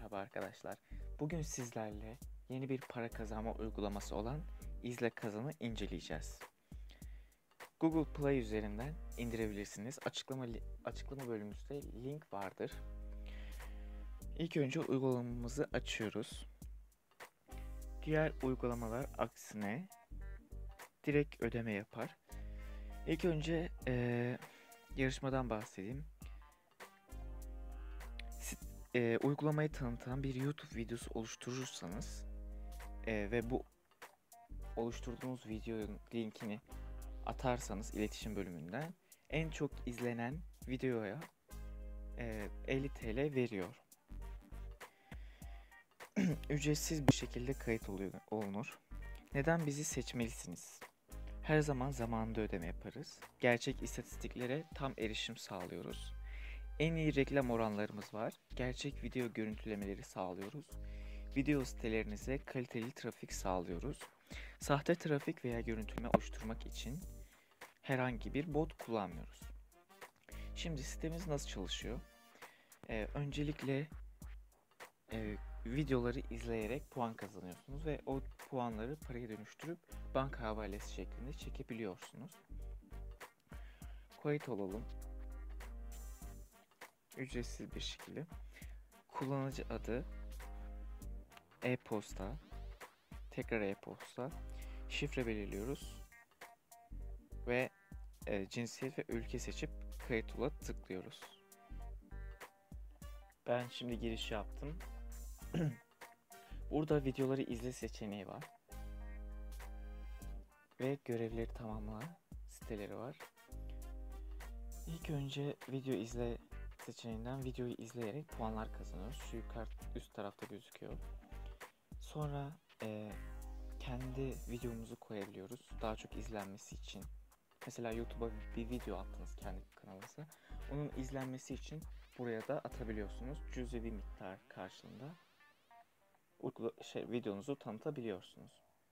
Merhaba arkadaşlar. Bugün sizlerle yeni bir para kazanma uygulaması olan İzle Kazan'ı inceleyeceğiz. Google Play üzerinden indirebilirsiniz. Açıklama bölümümüzde link vardır. İlk önce uygulamamızı açıyoruz. Diğer uygulamalar aksine direkt ödeme yapar. İlk önce yarışmadan bahsedeyim. Uygulamayı tanıtan bir YouTube videosu oluşturursanız ve bu oluşturduğunuz videonun linkini atarsanız iletişim bölümünden en çok izlenen videoya 50 TL veriyor. Ücretsiz bir şekilde kayıt olunur. Neden bizi seçmelisiniz? Her zaman zamanında ödeme yaparız. Gerçek istatistiklere tam erişim sağlıyoruz. En iyi reklam oranlarımız var. Gerçek video görüntülemeleri sağlıyoruz. Video sitelerinize kaliteli trafik sağlıyoruz. Sahte trafik veya görüntüleme oluşturmak için herhangi bir bot kullanmıyoruz. Şimdi sitemiz nasıl çalışıyor? Öncelikle videoları izleyerek puan kazanıyorsunuz ve o puanları paraya dönüştürüp banka havalesi şeklinde çekebiliyorsunuz. Kayıt olalım. Ücretsiz bir şekilde. Kullanıcı adı, e-posta, tekrar e-posta, şifre belirliyoruz ve cinsiyet ve ülke seçip kayıt ola tıklıyoruz. Ben şimdi giriş yaptım. Burada videoları izle seçeneği var ve görevleri tamamla siteleri var. İlk önce video izle seçeneğinden videoyu izleyerek puanlar kazanıyoruz. Şu üst tarafta gözüküyor. Sonra kendi videomuzu koyabiliyoruz daha çok izlenmesi için. Mesela YouTube'a bir video attınız kendi kanalınıza. Onun izlenmesi için buraya da atabiliyorsunuz. Cüzi bir miktar karşılığında videonuzu tanıtabiliyorsunuz.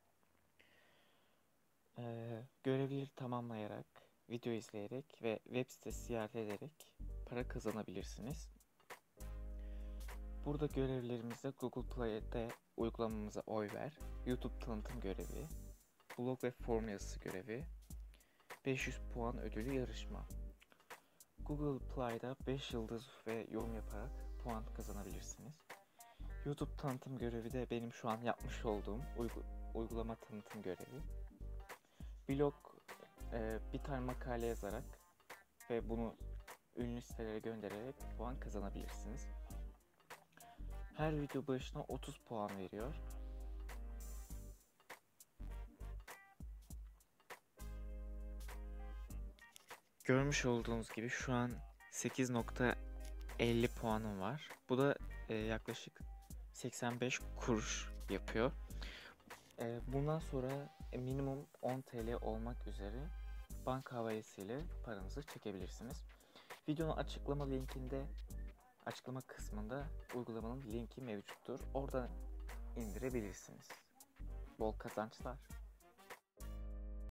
Görevleri tamamlayarak, video izleyerek ve web sitesi ziyaret ederek para kazanabilirsiniz. Burada görevlerimizde Google Play'de uygulamamıza oy ver, YouTube tanıtım görevi, blog ve form yazısı görevi, 500 puan ödülü yarışma. Google Play'da 5 yıldız ve yorum yaparak puan kazanabilirsiniz. YouTube tanıtım görevi de benim şu an yapmış olduğum uygulama tanıtım görevi. Blog bir tane makale yazarak ve bunu ünlü sitelere göndererek puan kazanabilirsiniz. Her video başına 30 puan veriyor. Görmüş olduğunuz gibi şu an 8.50 puanım var. Bu da yaklaşık 85 kuruş yapıyor. Bundan sonra minimum 10 TL olmak üzere banka havalesi ile paranızı çekebilirsiniz. Videonun açıklama kısmında uygulamanın linki mevcuttur. Oradan indirebilirsiniz. Bol kazançlar.